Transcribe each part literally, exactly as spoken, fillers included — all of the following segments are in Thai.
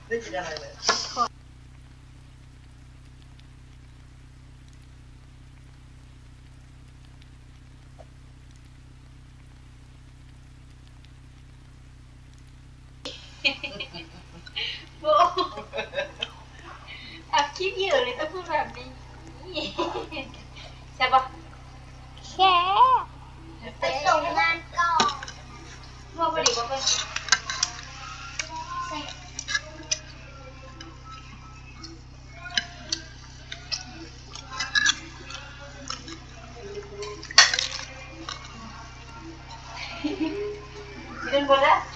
ไม่กินอะไรเลยโบอัดคลิปอยู่เลยต้องพูดแบบนี้ใช่ปะแค่ไปส่งงานก่อนโบไปดิโบไปเดินบนแล้ว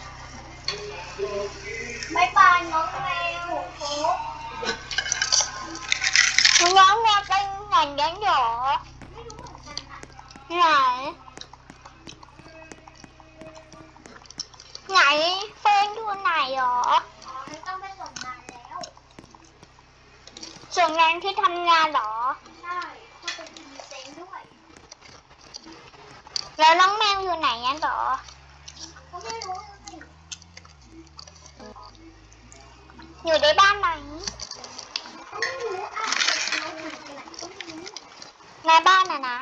ไม่ปานน้องแมวโค้กน้องแมวเป็นหนังยันหรอไหนไหนเฟิร์นอยู่ไหนหรอไม่ต้องไปส่งงานแล้วส่งงานที่ทำงานหรอใช่ถ้าเป็นพรีเซนต์ด้วยแล้วน้องแมวอยู่ไหนยันหรอก็ไม่รู้อยู่ในบ้านไหนก็ไม่รู้อ่ะน้องอยู่ไหนก็ไม่รู้ในบ้านน่ะนะ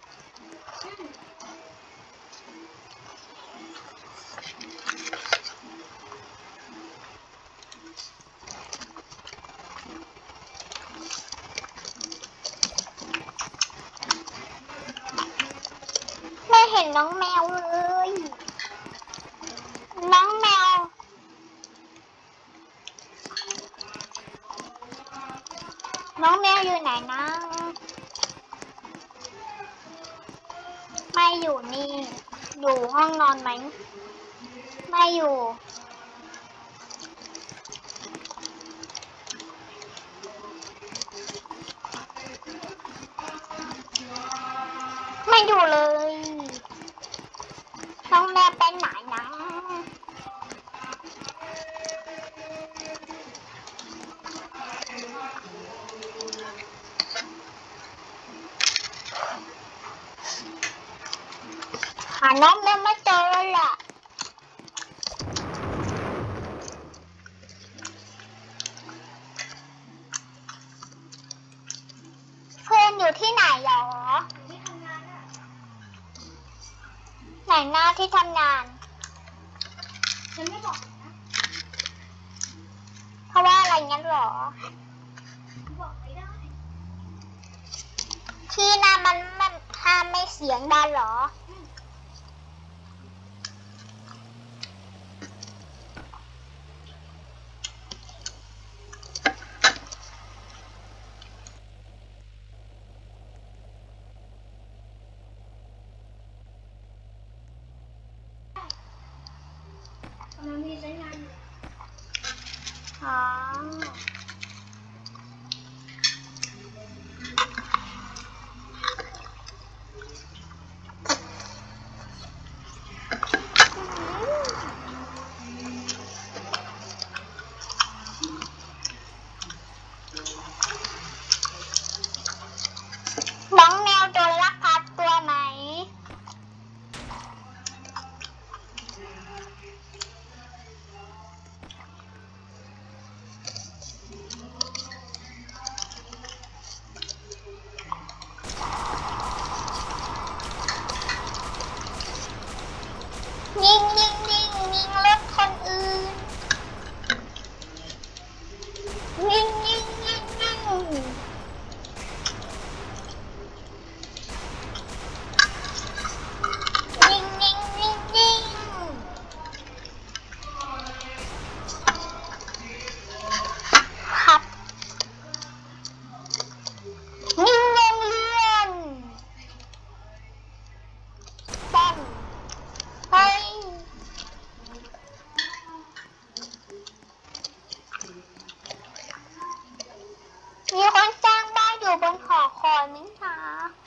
ไม่เห็นน้องแมวเลยน้องแมวน้องแมวอยู่ไหนนะไม่อยู่นี่อยู่ห้องนอนไหมไม่อยู่ไม่อยู่เลยน้องแมวไปไหนนะหาน้องแมวไม่เจอเลยล่ะเพื่อนอยู่ที่ไหนหรอที่ทำงานอ่ะไหนหน้าที่ทำงานฉันไม่บอกนะเพราะว่าอะไรงั้นหรอบอกไม่ได้ที่หน้ามันมันถ้าไม่เสียงดังหรอมันมีสัญญาณอ๋อน้องแมวโดนลักพาตัวไหมยิงยิงยิงยิงรถคนอื่นยิงยิงยิงยิงยิงยิงยิงยิงครับยิงโรงเรียนป้อมเฮ้ยมีคนสร้างบ้านอยู่บนหอคอยมั้งคะ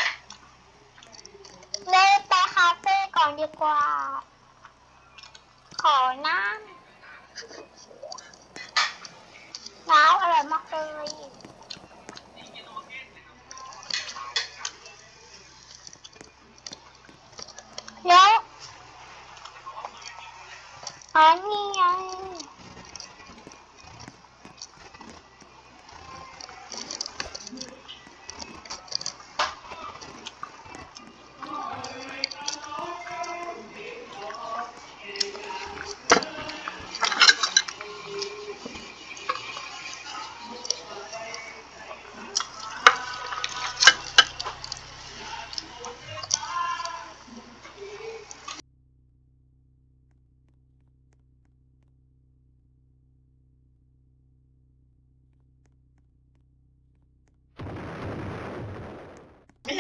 เลยไปคาเฟ่ก่อนดีกว่าขอน้ำน้ำอร่อยมากเลยแล้วอ๋อนี่ไง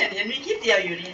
เห็นมีคลิปเดียวอยู่นี่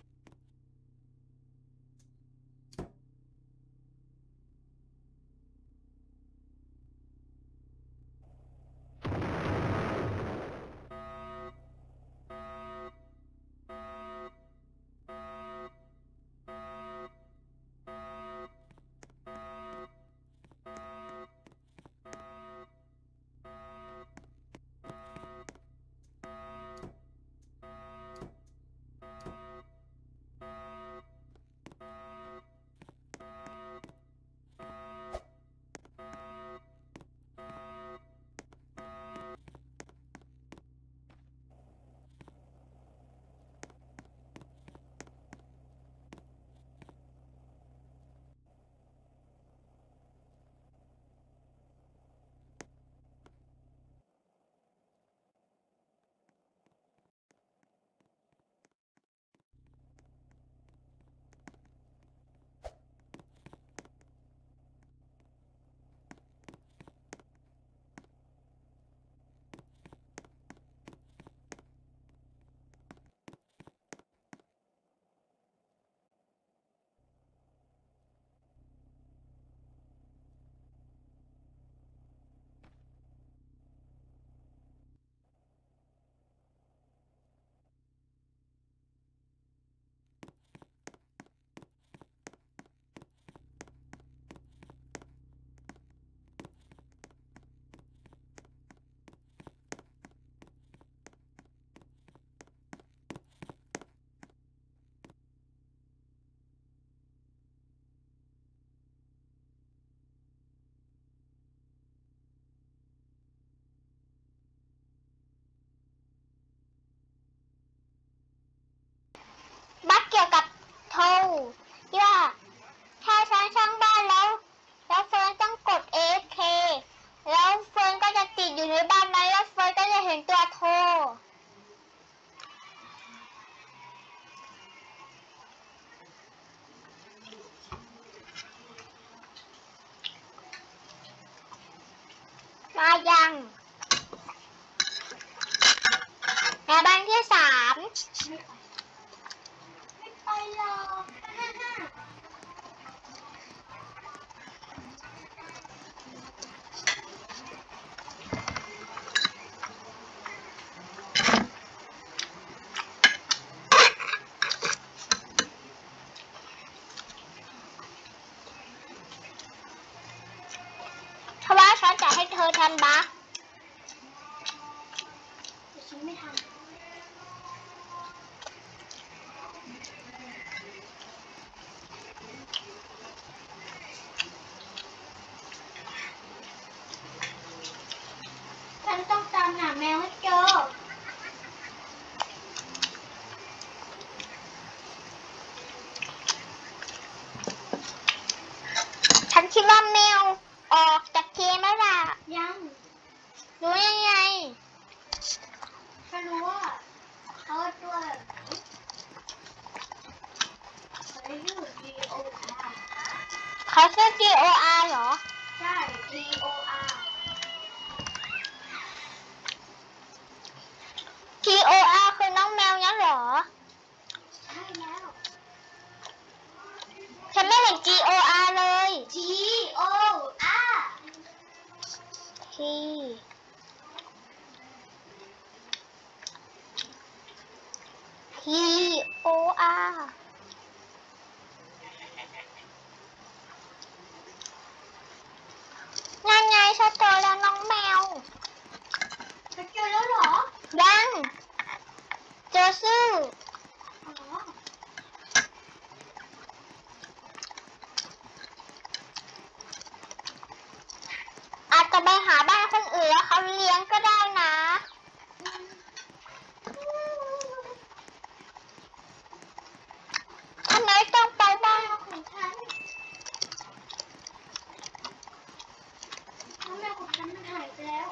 บั๊กเกี่ยวกับโทรที่ว่าถ้าฉันสร้างบ้านแล้วแล้วเฟิร์นต้องกด เอ เอฟ เค แล้วเฟิร์นก็จะติดอยู่ในบ้านนั้นแล้วเฟิร์นก็จะเห็นตัวโทรมายังในบ้านที่สามไม่ไปหรอกฮ่าฮ่าเพราะว่าฉันจะให้เธอทำบั๊กแต่ฉันไม่ทำฉันต้องตามหาแมวให้เจอฉันคิดว่าแมวออกจากเกมแล้วล่ะยังรู้ยังไงฉันรู้ว่าเขาตัวแบบไหนเขาชื่อ ดี โอ อาร์เขาชื่อ ดี โอ อาร์ เหรอใช่ ดี โอ อาร์ดี โอ อาร์ คือน้องแมวงั้นเหรอใช่แล้วฉันไม่เห็น จี โอ อาร์ เลยดี โอ อาร์ที ที โอ อาร์ นั่นไงฉันเจอแล้วน้องแมวเธอเจอแล้วเหรอยังเจอซื่ออ๋ออาจจะไปหาบ้านคนอื่นแล้วเขาเลี้ยงก็ได้นะทำไมต้องไปบ้านแมวของฉันน้องแมวของฉันมันหายไปแล้ว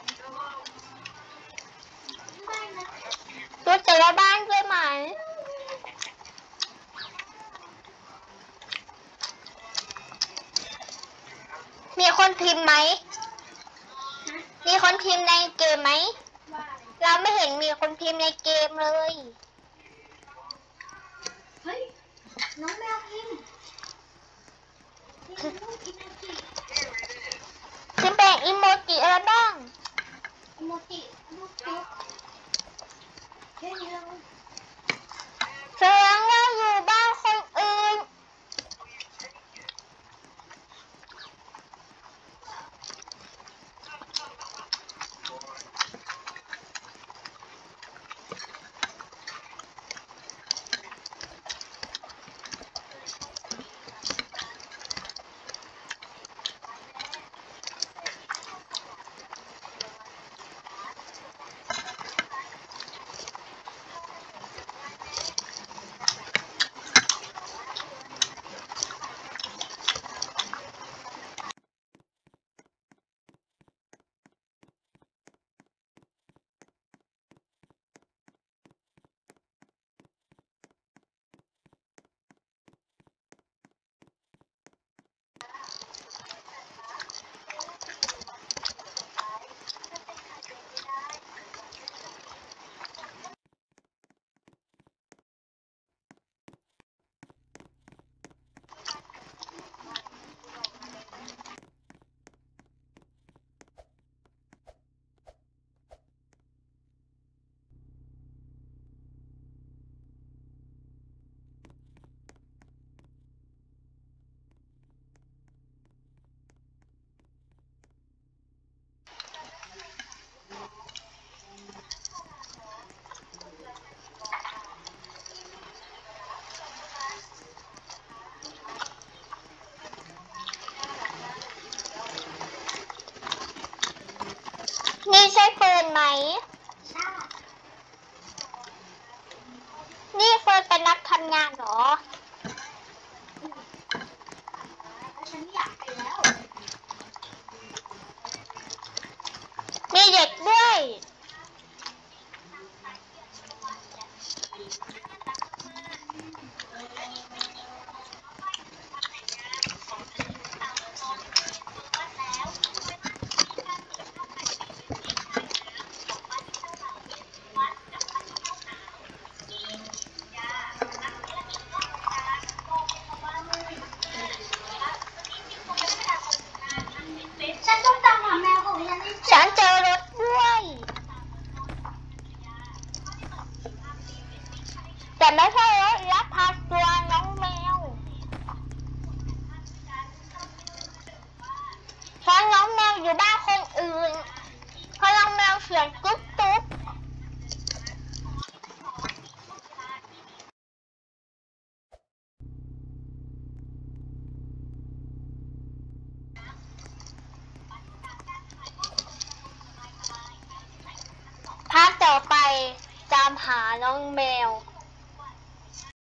ไม่นะรู้แต่ละบ้านด้วยไหม มีคนพิมพ์ไหม มีคนพิมพ์ในเกมไหมว่าเราไม่เห็นมีคนพิมพ์ในเกมเลยเฮ้ยน้องแมวพิมพ์พิมพ์รูปอีโมจิพิมพ์เป็นอีโมจิอะไรบ้างอีโมจิรูปจุ๊บแค่นี้เลยแสดงว่าอยู่บ้านคนอื่น นี่ใช่เฟิร์นไหมใช่นี่เฟิร์นเป็นนักทำงานเหรอแล้วฉันไม่อยากไปแล้วมีเด็กด้วยฉันต้องตามหาแมวของฉันให้เจอฉันเจอรถด้วย แต่ไม่ใช่รถลักพาตัวน้องแมวเพราะน้องแมวอยู่บ้านคนอื่นเพราะน้องแมวเสียงตุ๊บตุ๊บภาคต่อไปตามหาน้องแมว